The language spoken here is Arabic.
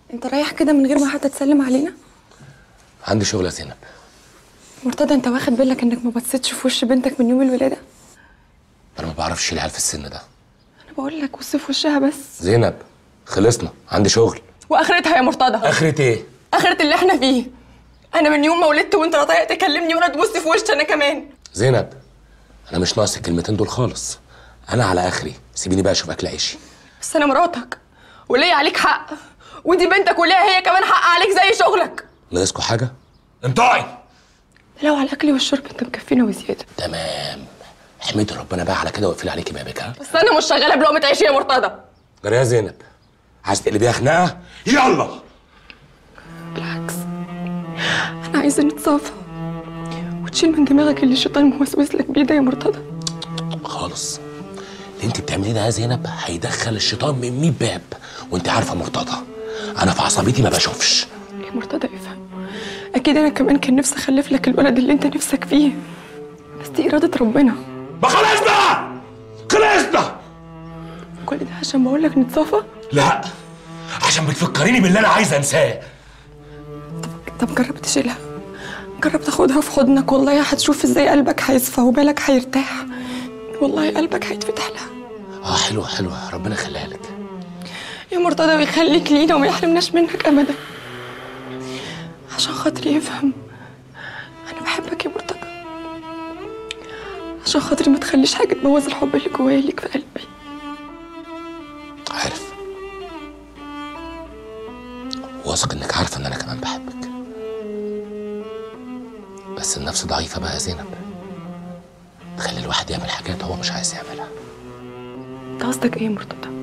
انت رايح كده من غير ما حتى تسلم علينا؟ عندي شغل يا زينب. مرتضى، انت واخد بالك انك ما بصيتش في وش بنتك من يوم الولاده؟ انا ما بعرفش العيال في السن ده. انا بقول لك بص في وشها بس. زينب خلصنا، عندي شغل. واخرتها يا مرتضى؟ اخرة ايه؟ اخرة اللي احنا فيه. انا من يوم ما ولدت وانت لا طايق تكلمني ولا تبص في وشي انا كمان. زينب انا مش ناقص الكلمتين دول خالص، انا على اخري، سيبيني بقى اشوف اكل عيشي. بس انا مراتك وليا عليك حق، ودي بنتك وليها هي كمان حق عليك زي شغلك. ناقصكوا حاجه؟ انطقي. لو على الاكل والشرب انت مكفينا وزياده. تمام، احمدي ربنا بقى على كده واقفلي عليكي بابك. ها بس انا مش شغاله بلقمه عيش يا مرتضى. جري يا زينب، عايز تقلبيها خناقه؟ يلا. بالعكس، انا عايزه نتصافى وتشيل من دماغك اللي الشيطان موسوس لك بيه ده يا مرتضى. خالص، اللي انت بتعمليه ده يا زينب هيدخل الشيطان من 100 باب، وانت عارفه مرتضى انا في عصبيتي ما بشوفش. يا مرتضى افهم، اكيد انا كمان كان نفسي اخلف لك الولد اللي انت نفسك فيه، بس دي اراده ربنا. ما خلصنا خلصنا. كل ده عشان بقول لك نتصافى؟ لا، عشان بتفكريني باللي انا عايز انساه. طب جرب تشيلها، جرب تاخدها في حضنك، والله هتشوف ازاي قلبك هيصفى وبالك هيرتاح، والله قلبك هيتفتح لها. حلوه حلوه، ربنا يخليها لك يا مرتضى، ويخليك لينا وما يحرمناش منك ابدا. عشان خاطري يفهم انا بحبك يا مرتضى، عشان خاطري ما تخليش حاجه تبوظ الحب اللي جوايا ليك في قلبي. عارف، واثق انك عارفه ان انا كمان بحبك، بس النفس ضعيفه بقى يا زينب، تخلي الواحد يعمل حاجات هو مش عايز يعملها. انت قصدك ايه يا مرتضى؟